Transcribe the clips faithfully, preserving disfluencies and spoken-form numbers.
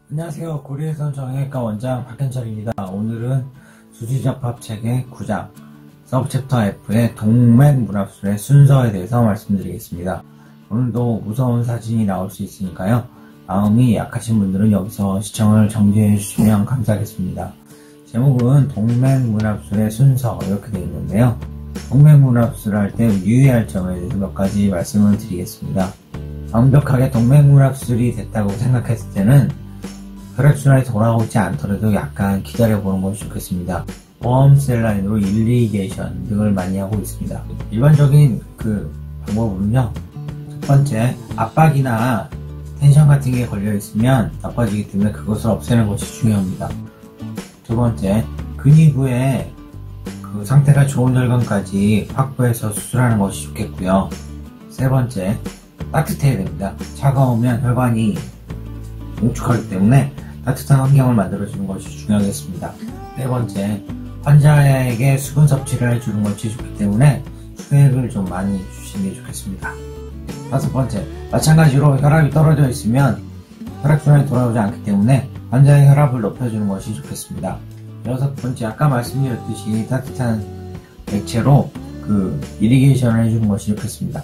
안녕하세요. 고려해선 정형외과 원장 박현철입니다. 오늘은 수지접합체계 구 장 서브챕터 F의 동맥문합술의 순서에 대해서 말씀드리겠습니다. 오늘도 무서운 사진이 나올 수 있으니까요. 마음이 약하신 분들은 여기서 시청을 정지해 주시면 감사하겠습니다. 제목은 동맥문합술의 순서 이렇게 되어 있는데요. 동맥문합술 할 때 유의할 점에 대해서 몇 가지 말씀을 드리겠습니다. 완벽하게 동맥문합술이 됐다고 생각했을 때는 혈액순환이 돌아오지 않더라도 약간 기다려보는 것이 좋겠습니다. 웜 셀라인으로 일리게이션 등을 많이 하고 있습니다. 일반적인 그 방법은요, 첫 번째, 압박이나 텐션 같은 게 걸려 있으면 나빠지기 때문에 그것을 없애는 것이 중요합니다. 두 번째, 근위부에 그 상태가 좋은 혈관까지 확보해서 수술하는 것이 좋겠고요. 세 번째, 따뜻해야 됩니다. 차가우면 혈관이 농축하기 때문에 따뜻한 환경을 만들어주는 것이 중요하겠습니다. 네 번째, 환자에게 수분 섭취를 해주는 것이 좋기 때문에 수액을 좀 많이 주시는 게 좋겠습니다. 다섯 번째, 마찬가지로 혈압이 떨어져 있으면 혈액순환이 돌아오지 않기 때문에 환자의 혈압을 높여주는 것이 좋겠습니다. 여섯 번째, 아까 말씀드렸듯이 따뜻한 액체로 그 이리게이션을 해주는 것이 좋겠습니다.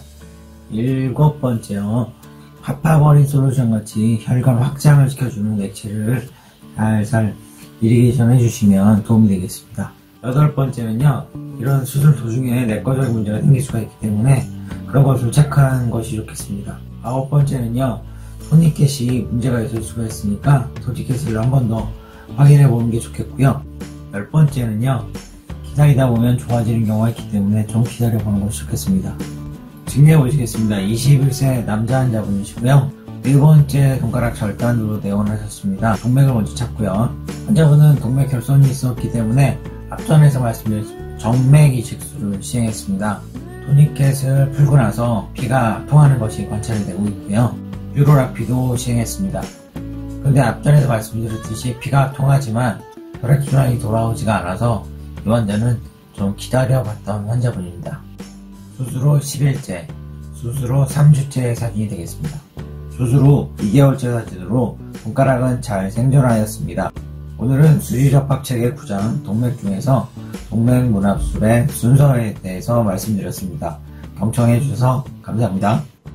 일곱 번째요, 파파버린 솔루션 같이 혈관 확장을 시켜주는 액체를 살살 이리게이션 해주시면 도움이 되겠습니다. 여덟 번째는요, 이런 수술 도중에 내과적인 문제가 생길 수가 있기 때문에 그런 것을 체크하는 것이 좋겠습니다. 아홉 번째는요, 토니켓이 문제가 있을 수가 있으니까 토니켓을 한 번 더 확인해 보는 게 좋겠고요. 열 번째는요, 기다리다 보면 좋아지는 경우가 있기 때문에 좀 기다려 보는 것이 좋겠습니다. 증명해 보시겠습니다. 이십일 세 남자 환자분이시고요. 네 번째 손가락 절단으로 내원하셨습니다. 동맥을 먼저 찾고요. 환자분은 동맥 결손이 있었기 때문에 앞전에서 말씀드린 정맥 이식술을 시행했습니다. 토니켓을 풀고 나서 피가 통하는 것이 관찰이 되고 있고요. 유로라피도 시행했습니다. 근데 앞전에서 말씀드렸듯이 피가 통하지만 혈액순환이 돌아오지가 않아서 이 환자는 좀 기다려봤던 환자분입니다. 수술 후 십 일째, 수술 후 삼 주째의 사진이 되겠습니다. 수술 후 이 개월째 사진으로 손가락은 잘 생존하였습니다. 오늘은 수지접합체계 구 장 동맥 중에서 동맥문합술의 순서에 대해서 말씀드렸습니다. 경청해 주셔서 감사합니다.